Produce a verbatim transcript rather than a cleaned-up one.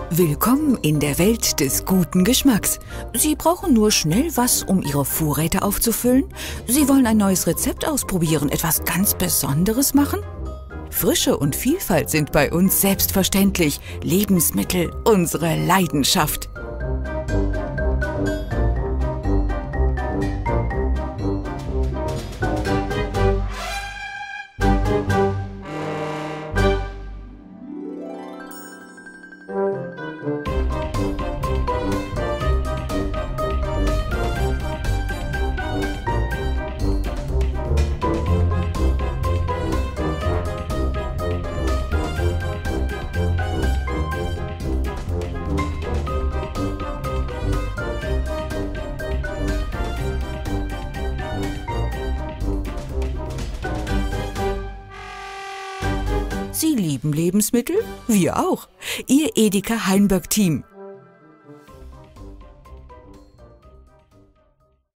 Willkommen in der Welt des guten Geschmacks. Sie brauchen nur schnell was, um Ihre Vorräte aufzufüllen? Sie wollen ein neues Rezept ausprobieren, etwas ganz Besonderes machen? Frische und Vielfalt sind bei uns selbstverständlich. Lebensmittel, unsere Leidenschaft. Sie lieben Lebensmittel? Wir auch. Ihr Edeka Heinberg-Team.